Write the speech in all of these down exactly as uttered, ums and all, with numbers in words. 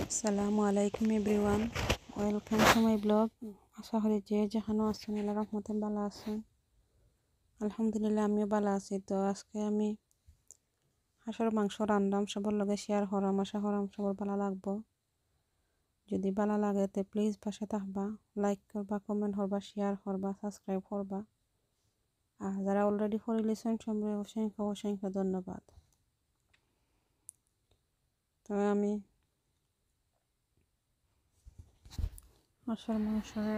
আসসালামু আলাইকুম everyone, welcome to my blog. আশা করি যে যেখানে আছেন আল্লাহ রহমতে ভালো আছেন। আলহামদুলিল্লাহ আমিও ভালো আছি। তো আজকে আমি হাঁসের মাংস রান্নাম সবার লগে শেয়ার করাম। আশা করাম সবার ভালো লাগবো। যদি ভালো লাগে তো প্লিজ পাশে থাকবা, লাইক করবা, কমেন্ট করবা, শেয়ার করবা, সাবস্ক্রাইব করবা। আর যারা অলরেডি করে লিছেন সবাই অসংখ্য অসংখ্য ধন্যবাদ। তো আমি হাঁসের মাংসের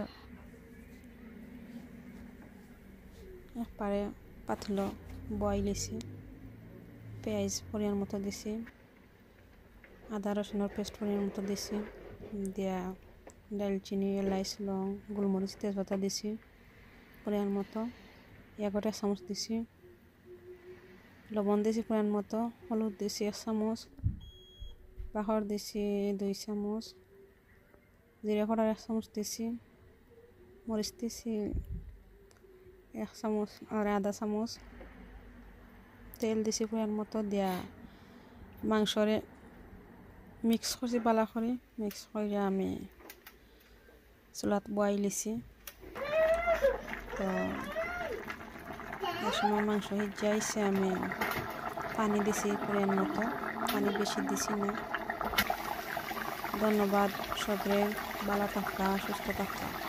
একবারে পাতলো বয়েল দিছি, পেঁয়াজ পরিমাণ মতো দিছি, আদা রসুনের পেস্ট পরিমাণ মতো দিছি, দিয়া দালচিনি, এলাচ, লং, গোলমরিচ, তেজপাতা দিছি পরিমাণ মতো, এগারোটা চামচ দিছি, লবণ দিছি পরিমাণ মতো, হলুদ দিছি এক চামচ, বাহর দিছি দুই চামচ, জিরা পাউডার এক চামচ দিছি, মরিচ দিছি এক চামচ আর আধা চামচ, তেল দিছি পরিমাণ মতো, দিয়া মাংসরে মিক্স করছি বালা করে। মিক্স করে আমি চুলাত বয়াই লিছি। তো এই সময় মাংস সিজাইছে, আমি পানি দিছি পরিমাণ মতো, পানি বেশি দিছি না। ধন্যবাদ, সবরে ভালো থাকা, সুস্থ থাকা।